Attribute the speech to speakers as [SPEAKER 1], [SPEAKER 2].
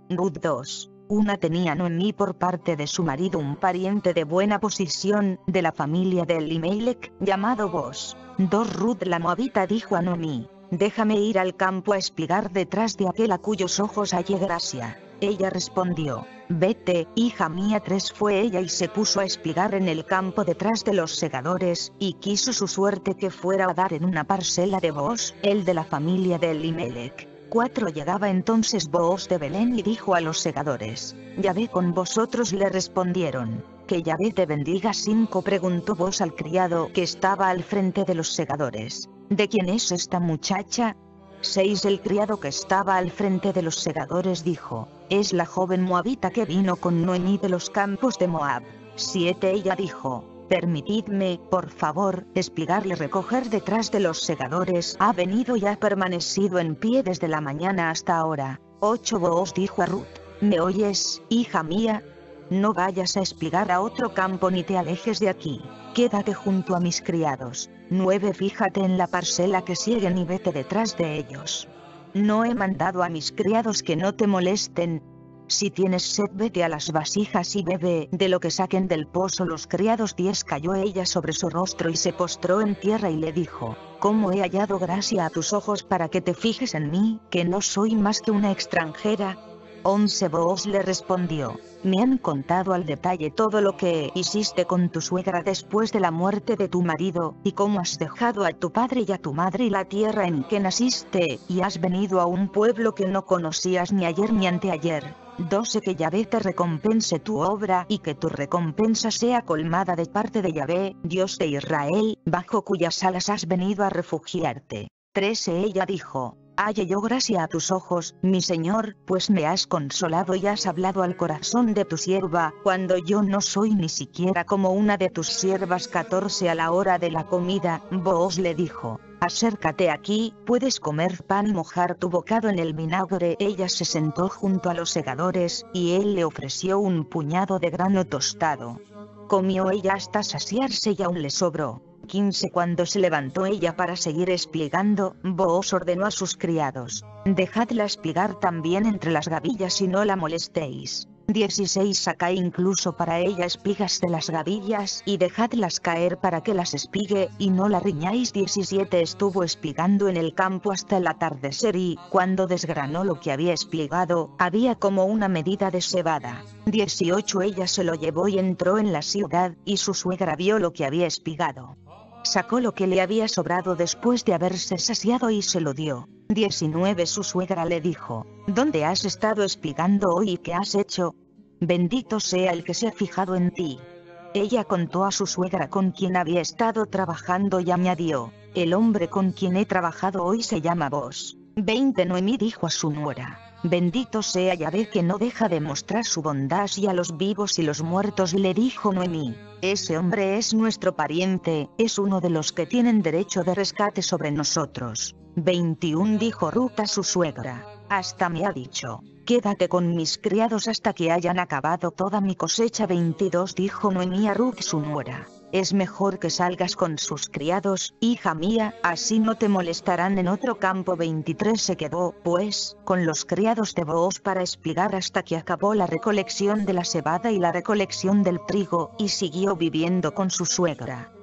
[SPEAKER 1] Ruth 2. Una tenía Noemí por parte de su marido un pariente de buena posición, de la familia de Elimelech, llamado Boaz. 2 Ruth la moabita dijo a Noemí: déjame ir al campo a espigar detrás de aquel a cuyos ojos hallé gracia. Ella respondió: vete, hija mía. 3 Fue ella y se puso a espigar en el campo detrás de los segadores, y quiso su suerte que fuera a dar en una parcela de Boaz, el de la familia de Elimelech. 4 Llegaba entonces Boaz de Belén y dijo a los segadores: Yahvé con vosotros. Le respondieron: que Yahvé te bendiga. 5 Preguntó Boaz al criado que estaba al frente de los segadores: ¿de quién es esta muchacha? 6 El criado que estaba al frente de los segadores dijo: es la joven moabita que vino con Noemí de los campos de Moab. 7 Ella dijo: permitidme, por favor, espigar y recoger detrás de los segadores. Ha venido y ha permanecido en pie desde la mañana hasta ahora. 8 Boaz dijo a Ruth: ¿me oyes, hija mía? No vayas a espigar a otro campo ni te alejes de aquí. Quédate junto a mis criados. 9 Fíjate en la parcela que siguen y vete detrás de ellos. No he mandado a mis criados que no te molesten. Si tienes sed, vete a las vasijas y bebe de lo que saquen del pozo los criados. 10 Cayó ella sobre su rostro y se postró en tierra y le dijo: ¿cómo he hallado gracia a tus ojos para que te fijes en mí, que no soy más que una extranjera? 11 Boaz le respondió: me han contado al detalle todo lo que hiciste con tu suegra después de la muerte de tu marido, y cómo has dejado a tu padre y a tu madre y la tierra en que naciste, y has venido a un pueblo que no conocías ni ayer ni anteayer. 12 Que Yahvé te recompense tu obra y que tu recompensa sea colmada de parte de Yahvé, Dios de Israel, bajo cuyas alas has venido a refugiarte. 13 Ella dijo: halle yo gracia a tus ojos, mi señor, pues me has consolado y has hablado al corazón de tu sierva, cuando yo no soy ni siquiera como una de tus siervas. 14 A la hora de la comida, Boaz le dijo: acércate aquí, puedes comer pan y mojar tu bocado en el vinagre. Ella se sentó junto a los segadores, y él le ofreció un puñado de grano tostado. Comió ella hasta saciarse y aún le sobró. 15 Cuando se levantó ella para seguir espigando, Boaz ordenó a sus criados: dejadla espigar también entre las gavillas y no la molestéis. 16 Sacad incluso para ella espigas de las gavillas y dejadlas caer para que las espigue, y no la riñáis. 17 Estuvo espigando en el campo hasta el atardecer y, cuando desgranó lo que había espigado, había como una medida de cebada. 18 Ella se lo llevó y entró en la ciudad, y su suegra vio lo que había espigado. Sacó lo que le había sobrado después de haberse saciado y se lo dio. 19 Su suegra le dijo: ¿dónde has estado espigando hoy y qué has hecho? Bendito sea el que se ha fijado en ti. Ella contó a su suegra con quien había estado trabajando y añadió: el hombre con quien he trabajado hoy se llama Boaz. 20 Noemí dijo a su nuera: bendito sea Yahvé que no deja de mostrar su bondad hacia los vivos y los muertos. Le dijo Noemí: ese hombre es nuestro pariente, es uno de los que tienen derecho de rescate sobre nosotros. 21 Dijo Ruth a su suegra: hasta me ha dicho: quédate con mis criados hasta que hayan acabado toda mi cosecha. 22 Dijo Noemí a Ruth su nuera: es mejor que salgas con sus criados, hija mía, así no te molestarán en otro campo. 23 Se quedó, pues, con los criados de Boaz para espigar hasta que acabó la recolección de la cebada y la recolección del trigo, y siguió viviendo con su suegra.